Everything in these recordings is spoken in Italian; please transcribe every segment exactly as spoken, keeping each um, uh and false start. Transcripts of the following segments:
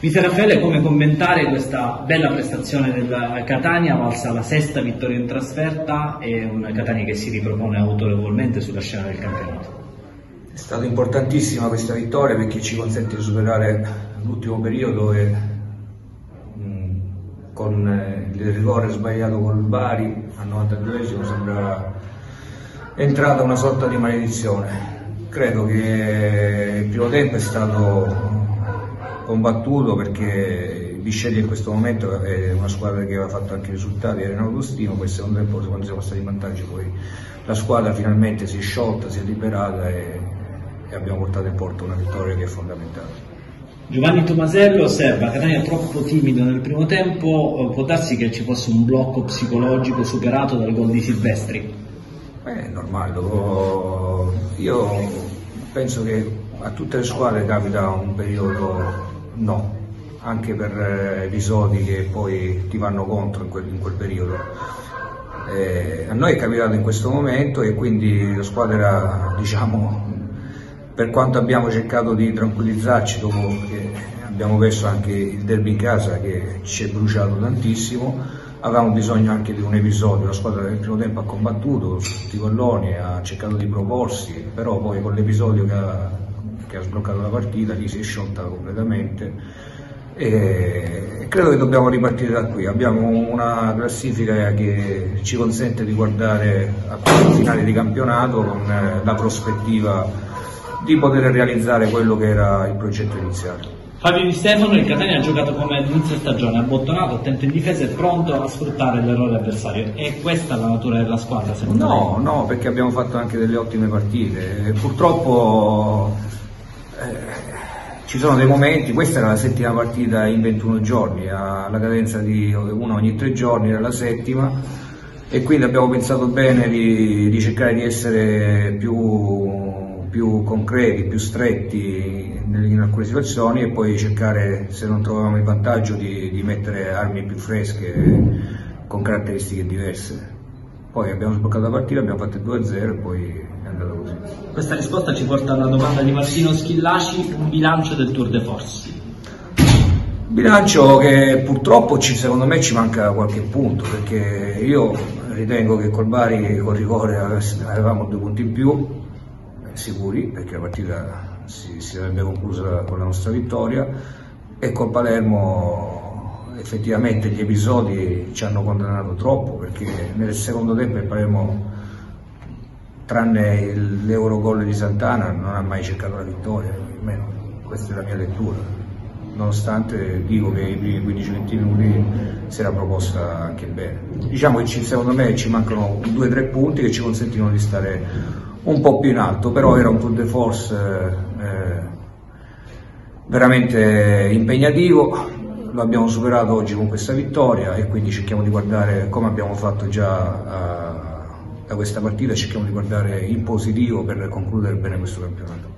Mister Raffaele, come commentare questa bella prestazione del Catania, valsa la sesta vittoria in trasferta e un Catania che si ripropone autorevolmente sulla scena del campionato? È stata importantissima questa vittoria perché ci consente di superare l'ultimo periodo e mh, con il rigore sbagliato col Bari al novantaduesimo sembra entrata una sorta di maledizione. Credo che il primo tempo è stato combattuto perché Bisceglie in questo momento è una squadra che aveva fatto anche risultati, era in autostima. Poi il secondo tempo, quando siamo stati in vantaggio, poi la squadra finalmente si è sciolta, si è liberata e, e abbiamo portato in porto una vittoria che è fondamentale. Giovanni Tomasello osserva: Catania è troppo timido nel primo tempo, può darsi che ci fosse un blocco psicologico superato dal gol di Silvestri? Beh, è normale, io penso che a tutte le squadre capita un periodo no, anche per episodi che poi ti vanno contro in quel, in quel periodo. Eh, a noi è capitato in questo momento e quindi la squadra, diciamo, per quanto abbiamo cercato di tranquillizzarci dopo che abbiamo perso anche il derby in casa che ci è bruciato tantissimo, avevamo bisogno anche di un episodio. La squadra nel primo tempo ha combattuto su tutti i palloni, ha cercato di proporsi, però poi con l'episodio che ha che ha sbloccato la partita, lì si è sciolta completamente e credo che dobbiamo ripartire da qui. Abbiamo una classifica che ci consente di guardare a questo finale di campionato con la prospettiva di poter realizzare quello che era il progetto iniziale. Fabio Di Stefano: il Catania ha giocato come all'inizio stagione, abbottonato, attento in difesa e pronto a sfruttare l'errore avversario. È questa la natura della squadra, secondo no, lei? No, perché abbiamo fatto anche delle ottime partite. Purtroppo Eh, ci sono dei momenti, questa era la settima partita in ventuno giorni, alla cadenza di una ogni tre giorni era la settima e quindi abbiamo pensato bene di, di cercare di essere più, più concreti, più stretti in, in alcune situazioni e poi cercare, se non trovavamo il vantaggio, di, di mettere armi più fresche con caratteristiche diverse. Poi abbiamo sbloccato la partita, abbiamo fatto il due a zero e poi è andata così. Questa risposta ci porta alla domanda di Martino Schillaci: un bilancio del Tour de Force? Bilancio che purtroppo ci, secondo me ci manca qualche punto, perché io ritengo che col Bari col rigore avevamo due punti in più, sicuri, perché la partita si, si sarebbe conclusa con la nostra vittoria, e col Palermo effettivamente gli episodi ci hanno condannato troppo, perché nel secondo tempo il Palermo, tranne l'Eurogol di Sant'Anna, non ha mai cercato la vittoria, almeno questa è la mia lettura, nonostante dico che i primi quindici venti minuti si era proposta anche bene. Diciamo che ci, secondo me ci mancano due o tre punti che ci consentono di stare un po' più in alto, però era un tour de force eh, veramente impegnativo. Lo abbiamo superato oggi con questa vittoria e quindi cerchiamo di guardare, come abbiamo fatto già uh, da questa partita, cerchiamo di guardare in positivo per concludere bene questo campionato.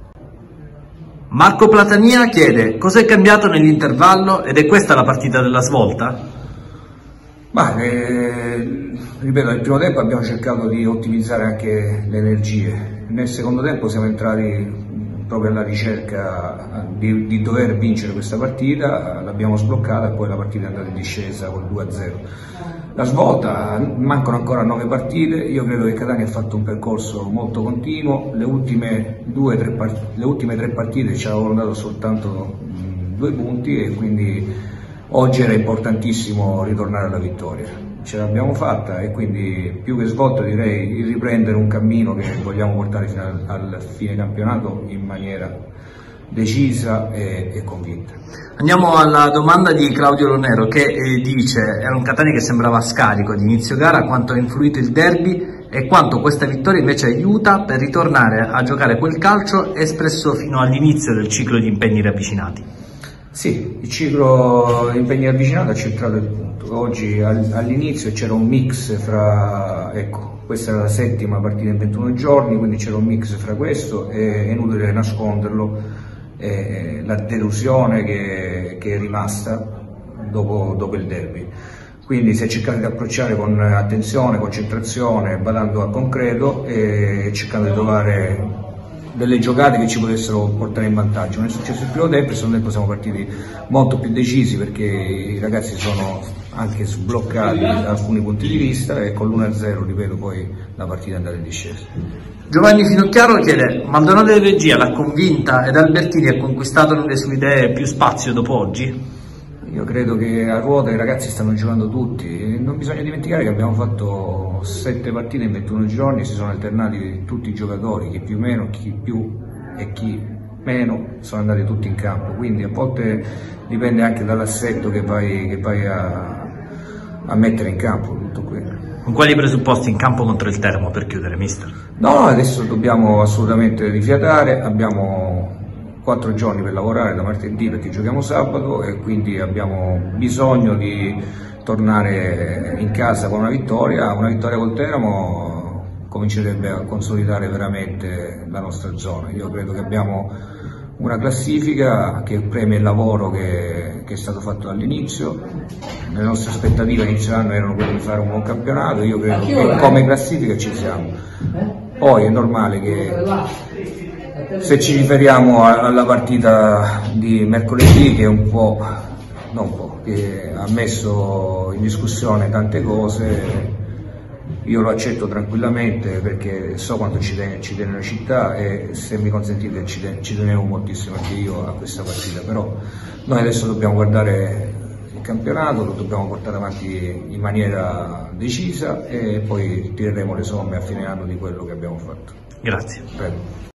Marco Platania chiede: cos'è cambiato nell'intervallo ed è questa la partita della svolta? Ma, eh, ripeto, nel primo tempo abbiamo cercato di ottimizzare anche le energie, nel secondo tempo siamo entrati proprio alla ricerca di, di dover vincere questa partita, l'abbiamo sbloccata e poi la partita è andata in discesa col due a zero. La svolta, mancano ancora nove partite, io credo che Catania ha fatto un percorso molto continuo, le ultime, due, tre, part le ultime tre partite ci avevano dato soltanto mh, due punti e quindi oggi era importantissimo ritornare alla vittoria. Ce l'abbiamo fatta e quindi più che svolta direi di riprendere un cammino che vogliamo portare fino al, al fine campionato in maniera decisa e, e convinta. Andiamo alla domanda di Claudio Lonero che eh, dice: era un Catania che sembrava scarico di inizio gara, quanto ha influito il derby e quanto questa vittoria invece aiuta per ritornare a giocare quel calcio espresso fino all'inizio del ciclo di impegni ravvicinati. Sì, il ciclo di impegni ravvicinati ha centrato il punto. Oggi all'inizio c'era un mix fra, ecco, questa era la settima partita in ventuno giorni, quindi c'era un mix fra questo e è inutile nasconderlo, eh, la delusione che, che è rimasta dopo, dopo il derby. Quindi si è cercato di approcciare con attenzione, concentrazione, badando al concreto e cercando di trovare delle giocate che ci potessero portare in vantaggio. Non è successo il primo tempo e secondo tempo siamo partiti molto più decisi perché i ragazzi sono anche sbloccati da alcuni punti di vista e con l'uno a zero, ripeto, poi la partita è andata in discesa. Giovanni Finocchiaro chiede: Maldonado in regia l'ha convinta ed Albertini ha conquistato nelle sue idee più spazio dopo oggi? Io credo che a ruota i ragazzi stanno giocando tutti, non bisogna dimenticare che abbiamo fatto sette partite in ventuno giorni, si sono alternati tutti i giocatori, chi più o meno, chi più e chi meno, sono andati tutti in campo, quindi a volte dipende anche dall'assetto che vai, che vai a, a mettere in campo, tutto quello. Con quali presupposti in campo contro il Teramo per chiudere, mister? No, adesso dobbiamo assolutamente rifiatare, abbiamo quattro giorni per lavorare da martedì perché giochiamo sabato e quindi abbiamo bisogno di tornare in casa con una vittoria. Una vittoria col Teramo comincerebbe a consolidare veramente la nostra zona. Io credo che abbiamo una classifica che premia il lavoro che, che è stato fatto all'inizio. Le nostre aspettative inizio anno erano quelle di fare un buon campionato, io credo che come classifica ci siamo. Poi è normale che se ci riferiamo alla partita di mercoledì, che è un po', non un po', che ha messo in discussione tante cose, io lo accetto tranquillamente perché so quanto ci tiene, ci tiene la città e se mi consentite ci, ten, ci tenevo moltissimo anche io a questa partita, però noi adesso dobbiamo guardare il campionato, lo dobbiamo portare avanti in maniera decisa e poi tireremo le somme a fine anno di quello che abbiamo fatto. Grazie. Prego.